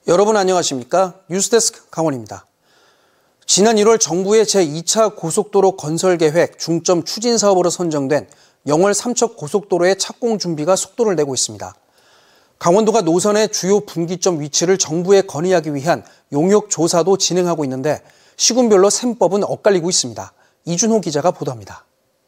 여러분 안녕하십니까? 뉴스데스크 강원입니다. 지난 1월 정부의 제2차 고속도로 건설 계획 중점 추진 사업으로 선정된 영월 삼척 고속도로의 착공 준비가 속도를 내고 있습니다. 강원도가 노선의 주요 분기점 위치를 정부에 건의하기 위한 용역 조사도 진행하고 있는데 시군별로 셈법은 엇갈리고 있습니다. 이준호 기자가 보도합니다.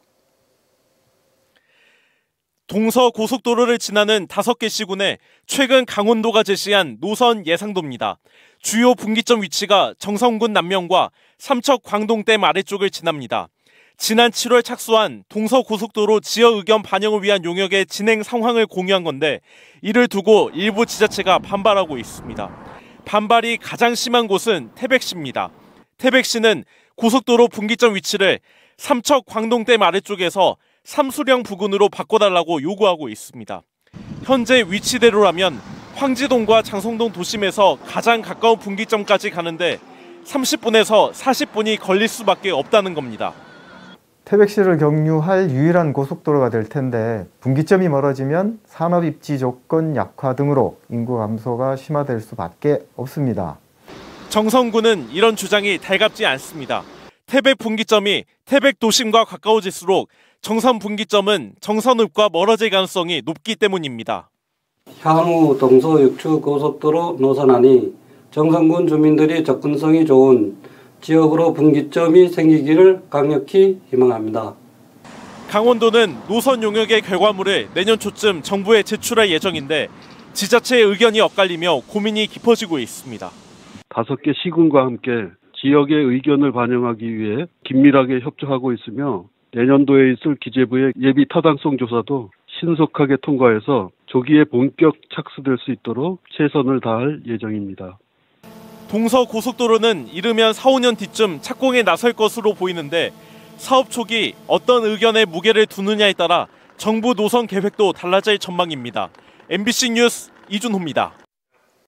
동서고속도로를 지나는 5개 시군에 최근 강원도가 제시한 노선 예상도입니다. 주요 분기점 위치가 정선군 남면과 삼척 광동댐 아래쪽을 지납니다. 지난 7월 착수한 동서고속도로 지역 의견 반영을 위한 용역의 진행 상황을 공유한 건데 이를 두고 일부 지자체가 반발하고 있습니다. 반발이 가장 심한 곳은 태백시입니다. 태백시는 고속도로 분기점 위치를 삼척 광동댐 아래쪽에서 삼수령 부근으로 바꿔달라고 요구하고 있습니다. 현재 위치대로라면 황지동과 장성동 도심에서 가장 가까운 분기점까지 가는데 30분에서 40분이 걸릴 수밖에 없다는 겁니다. 태백시를 경유할 유일한 고속도로가 될 텐데 분기점이 멀어지면 산업 입지 조건 약화 등으로 인구 감소가 심화될 수밖에 없습니다. 정선군은 이런 주장이 달갑지 않습니다. 태백 분기점이 태백 도심과 가까워질수록 정선 분기점은 정선읍과 멀어질 가능성이 높기 때문입니다. 향후 동서6추 고속도로 노선안이 정선군 주민들이 접근성이 좋은 지역으로 분기점이 생기기를 강력히 희망합니다. 강원도는 노선 용역의 결과물을 내년 초쯤 정부에 제출할 예정인데 지자체의 의견이 엇갈리며 고민이 깊어지고 있습니다. 5개 시군과 함께 지역의 의견을 반영하기 위해 긴밀하게 협조하고 있으며 내년도에 있을 기재부의 예비 타당성 조사도 신속하게 통과해서 조기에 본격 착수될 수 있도록 최선을 다할 예정입니다. 동서고속도로는 이르면 4, 5년 뒤쯤 착공에 나설 것으로 보이는데 사업 초기 어떤 의견에 무게를 두느냐에 따라 정부 노선 계획도 달라질 전망입니다. MBC 뉴스 이준호입니다.